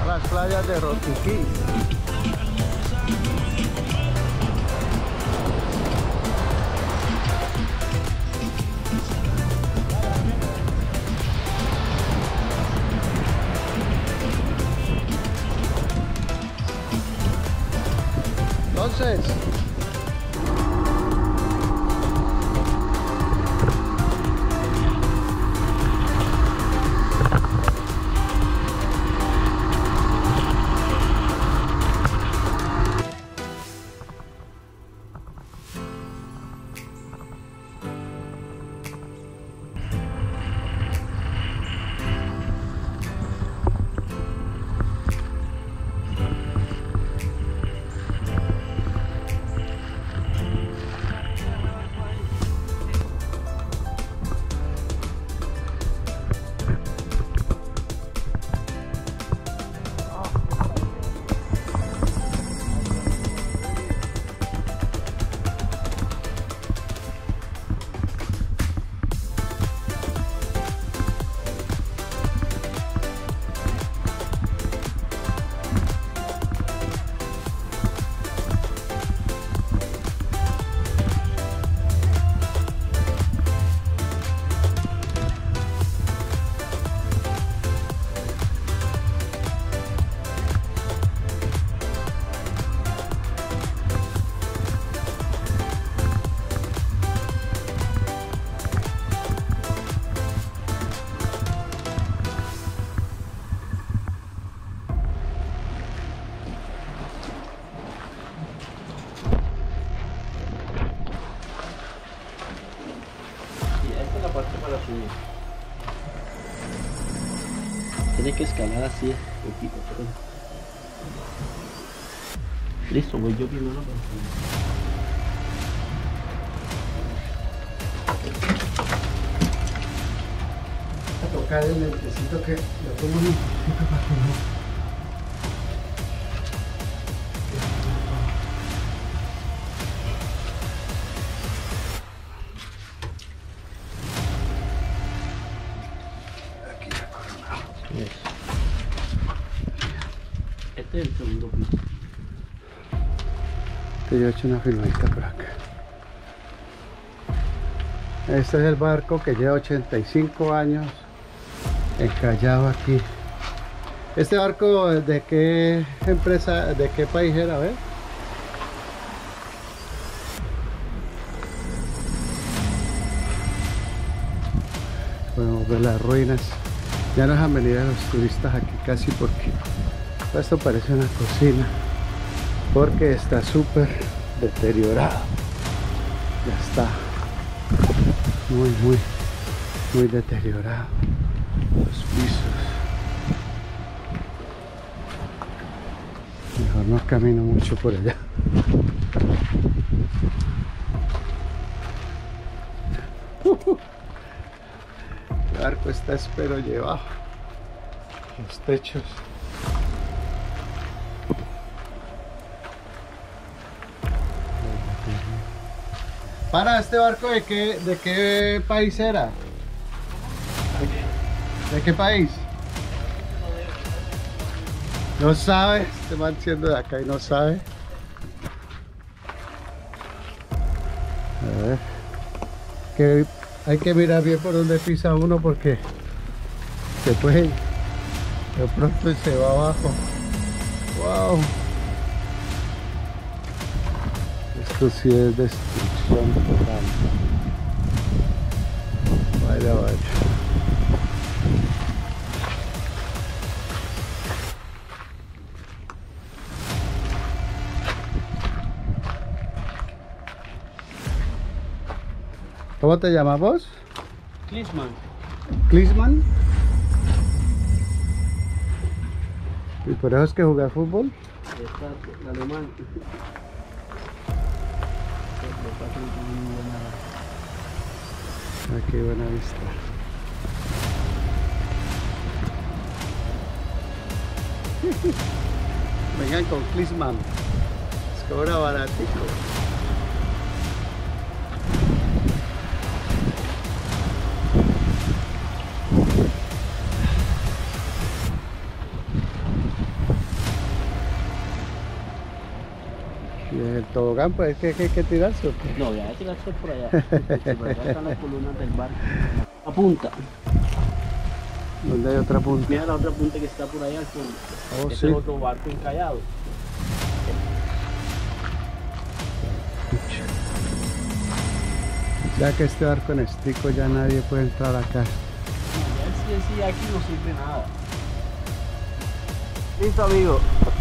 a las playas de Rotiquí. Entonces, Tiene que escalar así, poquito, pero... Listo, voy yo primero. a tocar el lentecito que lo pongo un poquito para que no. Este es el segundo piso. Yo he hecho una filmadita por acá. Este es el barco que lleva 85 años encallado aquí. Este barco, ¿de qué empresa, de qué país era? A ver. Podemos ver las ruinas. Ya no dejan venir a los turistas aquí casi porque esto parece una cocina, porque está súper deteriorado. Ya está muy deteriorado los pisos. Mejor no camino mucho por allá. El barco está espero llevado, los techos. Para, ¿este barco de qué país era? ¿De qué país? No sabe, este man siendo de acá y no sabe. A ver, que hay que mirar bien por donde pisa uno porque se puede, de pronto se va abajo. Wow. Esto sí es destrucción total. Vaya, vaya. ¿Cómo te llamas vos? Klinsmann. ¿Klinsmann? ¿Y por eso es que jugar fútbol? Está el alemán. Aquí buena vista. Vengan con Klinsmann. Es cobra baratico. Y el tobogán, pues es que hay que tirarse, ¿o qué? No, ya tiraste por allá. Por allá están las columnas del barco. La punta. ¿Dónde hay otra punta? Mira la otra punta que está por allá al fondo. Oh, Ese sí. es otro barco encallado. Ya que este barco en estrico ya nadie puede entrar acá. No, ya sí, aquí no sirve nada. Listo, amigo.